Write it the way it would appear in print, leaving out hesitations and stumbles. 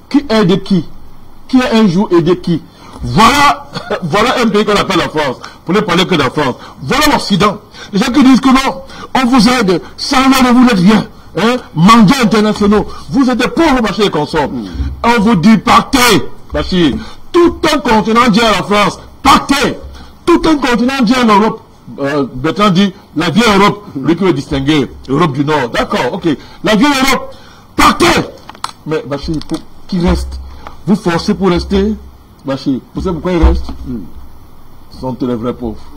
Qui aide qui? Qui a un jour aidé qui? Voilà, voilà un pays qu'on appelle la France. Pour ne parler que de la France. Voilà l'Occident. Les gens qui disent que non, on vous aide, sans l'aide vous n'êtes rien. Hein? Mendiants internationaux, vous êtes des pauvres Bachir et consorts. On vous dit partez, Bachir. Tout un continent dit à la France, partez. Tout un continent dit en Europe. Bertrand dit la vieille Europe, lui qui veut distinguer Europe du Nord. D'accord, ok. La vieille Europe, partez. Mais Bachir, qui reste? Vous forcez pour rester, Bachir. Vous savez pourquoi il reste? Ce sont les vrais pauvres.